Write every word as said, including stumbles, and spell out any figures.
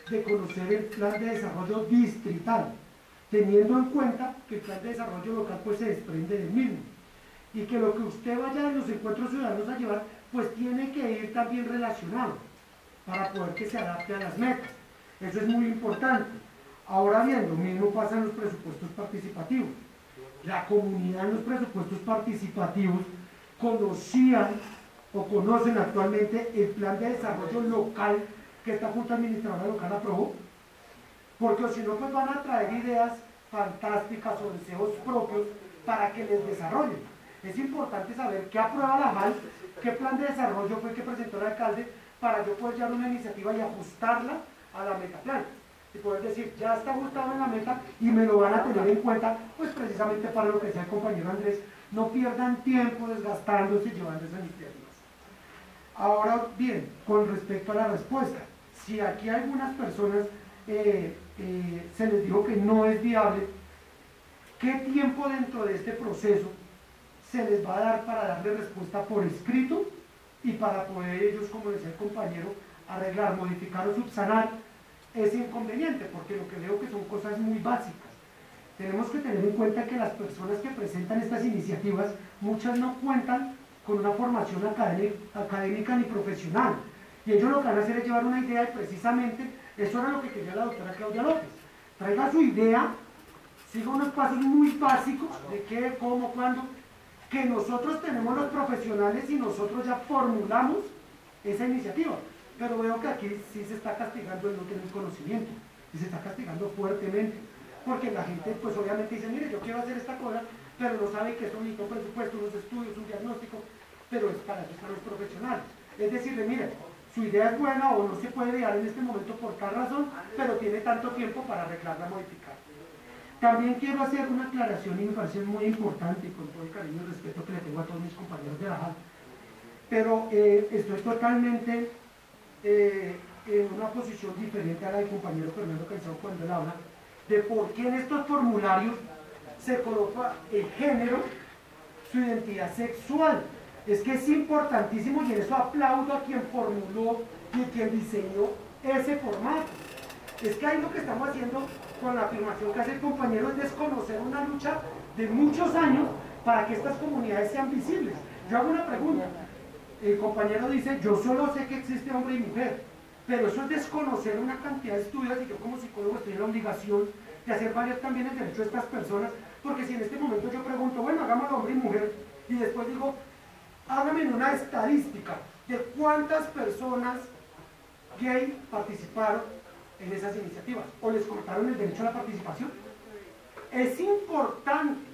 de conocer el plan de desarrollo distrital, teniendo en cuenta que el plan de desarrollo local pues se desprende del mismo, y que lo que usted vaya en los encuentros ciudadanos a llevar, pues tiene que ir también relacionado, para poder que se adapte a las metas. Eso es muy importante. Ahora bien, lo mismo pasa en los presupuestos participativos. La comunidad en los presupuestos participativos conocían o conocen actualmente el plan de desarrollo local que esta Junta Administradora Local aprobó, porque si no pues van a traer ideas fantásticas o deseos propios para que les desarrollen. Es importante saber qué aprueba la J A L, qué plan de desarrollo fue el que presentó el alcalde, para yo poder llevar una iniciativa y ajustarla a la meta plan. Y poder decir, ya está ajustado en la meta y me lo van a tener en cuenta, pues precisamente para lo que decía el compañero Andrés, no pierdan tiempo desgastándose y llevando esas iniciativas. Ahora bien, con respecto a la respuesta, si aquí a algunas personas eh, eh, se les dijo que no es viable, ¿qué tiempo dentro de este proceso se les va a dar para darle respuesta por escrito y para poder ellos, como decía el compañero, arreglar, modificar o subsanar ese inconveniente? Porque lo que veo que son cosas muy básicas. Tenemos que tener en cuenta que las personas que presentan estas iniciativas, muchas no cuentan con una formación académica, académica ni profesional, y ellos lo que van a hacer es llevar una idea, y precisamente eso era lo que quería la doctora Claudia López. Traiga su idea, siga unos pasos muy básicos de qué, cómo, cuándo, que nosotros tenemos los profesionales y nosotros ya formulamos esa iniciativa. Pero veo que aquí sí se está castigando el no tener conocimiento, y se está castigando fuertemente, porque la gente pues obviamente dice, mire, yo quiero hacer esta cosa, pero no sabe que esto necesita un presupuesto, unos estudios, un diagnóstico, pero es para eso están los profesionales. Es decirle, mire, su idea es buena o no se puede dar en este momento por tal razón, pero tiene tanto tiempo para arreglarla, modificar. También quiero hacer una aclaración y me parece muy importante, y con todo el cariño y respeto que le tengo a todos mis compañeros de la J A L, pero eh, estoy totalmente eh, en una posición diferente a la del compañero Fernando Caicedo cuando él habla de por qué en estos formularios se coloca el género, su identidad sexual. Es que es importantísimo, y en eso aplaudo a quien formuló y a quien diseñó ese formato. Es que ahí lo que estamos haciendo con la afirmación que hace el compañero es desconocer una lucha de muchos años para que estas comunidades sean visibles. Yo hago una pregunta, el compañero dice, yo solo sé que existe hombre y mujer, pero eso es desconocer una cantidad de estudios, y yo como psicólogo estoy en la obligación de hacer varios también el derecho de estas personas, porque si en este momento yo pregunto, bueno, hagámoslo hombre y mujer, y después digo, hágame una estadística de cuántas personas gay participaron en esas iniciativas, o les cortaron el derecho a la participación. Es importante